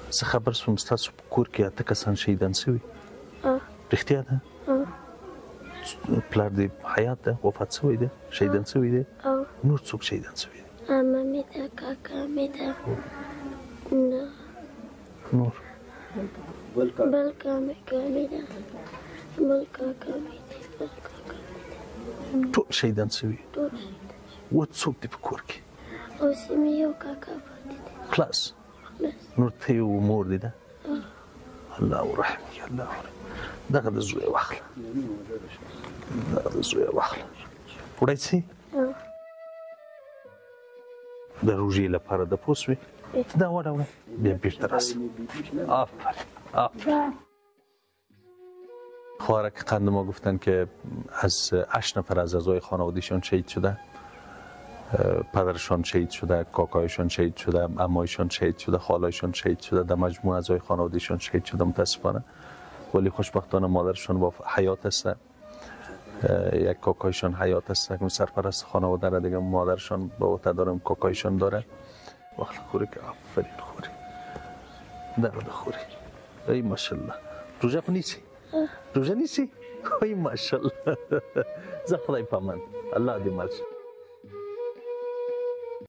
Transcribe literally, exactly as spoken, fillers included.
زه خبر شوم ستاسو په کور کې اته کسان شهیدان شوي. رښتیا ده؟ پلار دې حیات ده، وفات شوی دی، شهیدان شوی دی؟ نور څوک شهیدان شوي دي؟ عمه مې ده، کاکا مې ده، نه نور بل کاکا مې ده، بل کاکا مې ده، بل کاکا مې ده، ټول شهیدان شوي. ټول و څوک دي په کور کې؟ اوس مې یو کاکا پاتې دی. خلاص نور ته یو مور دي ده؟ الله ورحمه الله ورحمه. دغه د زوی واخله، دغه د زوی واخله. وړی څې د روژې لپاره د پوسوي دا وړه بیا بیرته راسه. آفرین آفرین. خوارک قند ما گفتن که از هشت نفر از اعضای خانوادهشان شهید شده، پدرشان شهید شده، کاکایشان شهید شده، عمایشان شهید شده، خالایشان شهید شده، در مجموع اعضای خانوادهشان شهید شده متاسفانه. ولی خوشبختانه مادرشان با حیات است، یک کاکایشان حیات است که سرپرست خانواده را دیگه مادرشان با وته دارم، کاکایشان داره. وقت خوری که آفرین خوری درد خوری. ای ماشاءالله. روژه خو نیسی؟ روژه نیسی؟ ای ماشاءالله. زه خدای پامان الله دې مل شه.